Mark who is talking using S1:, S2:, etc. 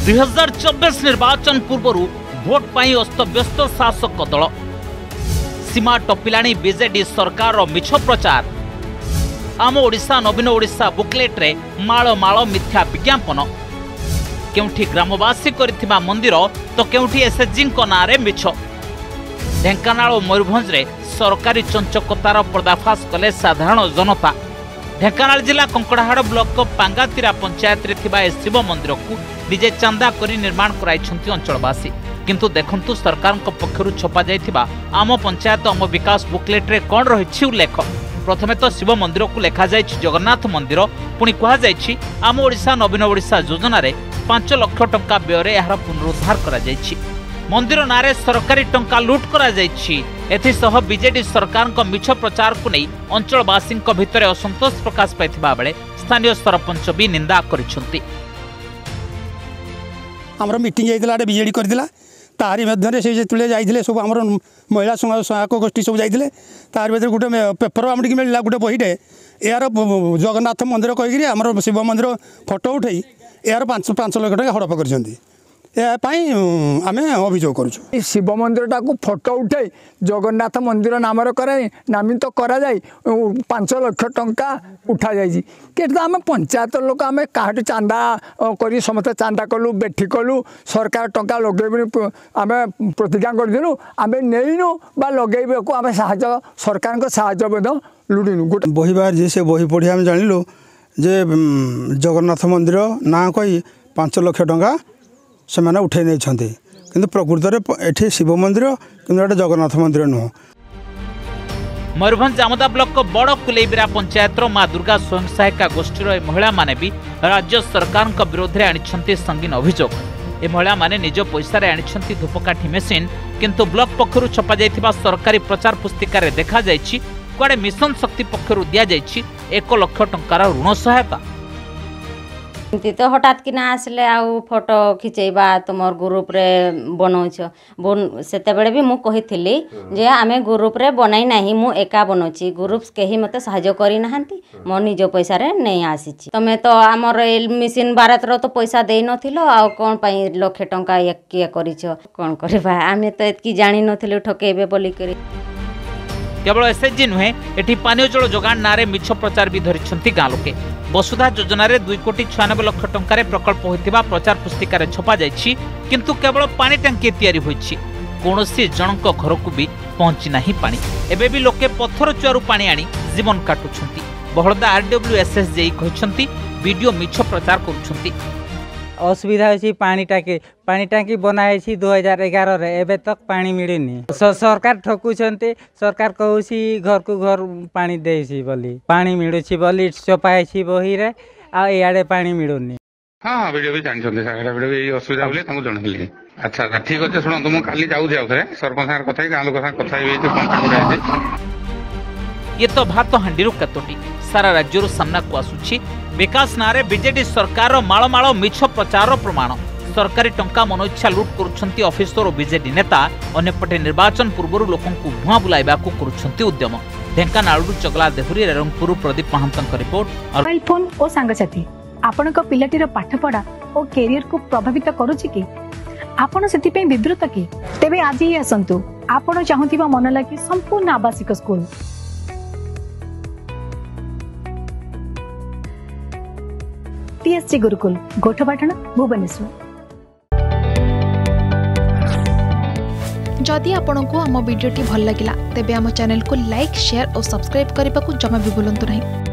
S1: 2024 निर्वाचन पूर्व भोट पाई अस्तव्यस्त शासक दल सीमा टपिलाणी बीजेडी सरकार मिछ प्रचार आम ओडिशा नवीन ओडिशा बुकलेट रे माଳ माଳ मिथ्या विज्ञापन केउठी ग्रामवासी करिथिबा मंदिर तो केउठी एसएचजी नारे मिछ ढेंकानाल और मयूरभंज रे सरकारी चंचकतार पर्दाफाश कले साधारण जनता। ढेंकानाल जिला कंकड़ाहाड़ ब्लॉक पांगातिरा पंचायत रे थिबा शिव मंदिर को निजे चांदा करी निर्माण कराइछंती अंचलवासी किंतु देखंतु सरकार पक्षरु छपा जाइथिबा आम पंचायत आम विकास बुकलेट रे कोन रहिछि उल्लेख। प्रथमे तो शिव मंदिर को लेखा जाइछि जगन्नाथ मंदिर पुणी कहा जाइछि आम ओडिशा नवीन ओडिशा योजना रे 5 लाख टंका व्यय रे यार पुनरुद्धार करा जाइछि। मंदिर नारे सरकारी टंका लूट करा जाइछि। एथिसह बीजेडी सरकार को मिछ प्रचार को नहीं अंचलवासी भितर असंतोष प्रकाश पाइथिबा बेले स्थानीय सरपंच भी निंदा करिसंती।
S2: हमर मीटिंग जाइतला बीजेडी करदिला तारी मध्य से जेतले जाइथिले सब हमर महिला सहायक गोष्ठी सब जाइथिले तार भीतर गुटे पेपर आमटी मिलला गुटे बहीटे यार जगन्नाथ मंदिर कहिकरी हमर शिव मंदिर फोटो उठै यार 5 लाख टका हड़प करछंती आम अभियोग करूँ।
S3: शिव मंदिर टाक फोटो उठे जगन्नाथ मंदिर नाम कराई नामित करा 5 लाख टंका उठा जाए आम पंचायत लोक आम क्या चांदा कर समस्त चांदा कलु बेठी कलु सरकार टंका लगे आम प्रतिज्ञा करूँ आम नहींनु बा लगे आम सरकार साहय लुड़ीनु गोटे
S2: बही बाहर जी से बही पढ़ी आम जानिलु जे जगन्नाथ मंदिर ना कही 5 लाख टंका से मैंने उठे नहीं किंतु प्रकृत में शिव मंदिर कि जगन्नाथ मंदिर नुह।
S1: मयूरभंज जामदा ब्लॉक बड़ कुलेबिरा पंचायत मां दुर्गा स्वयं सहायिका गोष्ठी महिला माने भी राज्य सरकार विरोध में आनी संगीन अभियोग। ए महिला माने निज पैसा आनी धूपकाठी मेसीन किंतु ब्लॉक पक्षरु छपा जाइथिबा सरकारी प्रचार पुस्तिका रे देखा जाइछि कुआडे मिशन शक्ति पक्षरु दिया जाइछि 1 लाख टंकार ऋण सहायता।
S4: तो हठात कि ना आसले आउ फोटो खिचेबा तुमर ग्रुप रे बनौछ सेते बेले भी मु कहिथिली जे आमे ग्रुप रे बनाई नाही मु एका बनौछि ग्रुप केही मते सहाय्य करी नाहंती मो निजो पैसा रे नै आसीछि तमे तो हमर मिशन भारत रो तो पैसा देई नथिलो आ कोन पई लाख टंका के करिछ कोन करबा आमे तो एतकी जानि नथिलो ठकेबे बोली करी।
S1: केवल एसएचजी नुहे एठी पानीय जल जोगाण नारे मिछ प्रचार भी धरिछंती गाँ लोके। वसुधा योजना रे 2,96 लाख टंकार प्रकल्प होइतिबा प्रचार पुस्तिका रे छपा जाइछि किंतु केवल पानी टंकी तैयारी होइछि कोनोसी जनक घर को भी पहुंची नाही पानी। एबे भी लोके पत्थर चुआरू पानी आनी जीवन काटुछंती। बहळदा आरडब्ल्यूएसएस जेई कहिछंती वीडियो मिछ प्रचार करूछंती।
S5: असुविधा होछि पानी टांकी बनाई 2011 रे एबे तक पानी मिलनी सरकार ठकुछंती सरकार कहूसी घर को घर पानी देसी बोली पानी मिलुछि बोली चपाइछि बही रे आ याडे पानी मिलुनी।
S6: हां वीडियो भी जानि छथि सागरा वीडियो भी असुविधा बोले तांको जणैली। अच्छा ठीक अछि सुनो तुम काली जाऊ रे सरपंच सार कथा गां लोक सार कथा हेबे कोन
S1: ये तो भात हांडी कतोटी सारा राज्य सामना को आसुछि विकास नारे बीजेडी सरकार माळ माळ मिछ प्रचार प्रमाण सरकारी टंका मनोइच्छा लूट करुछंती ऑफिसर और बीजेडी नेता अन्यपटे निर्वाचन पूर्व लोकों को भुआ बुलाइबा को करुछंती उद्यम। ढेंकानालू चगला देहुरी रेरंगपुर प्रदीप महांतक रिपोर्ट।
S7: मोबाइल फोन और सांगसाथी आपनक पिलाटीर पाठपढ़ा और कैरियर को प्रभावित करूछि कि आपण सेति पे विब्रत कि तेबे आज ही आसंतु आपण चाहूतिबा मन लागी संपूर्ण आवासिक स्कूल टीएससी गुरुकुल गोठपाटण भुवनेश्वर।
S8: जदि आपंक आम भिडी भल लगा तेब आम चैनल को लाइक शेयर और सब्सक्राइब करने को जमा भी भूलु नहीं।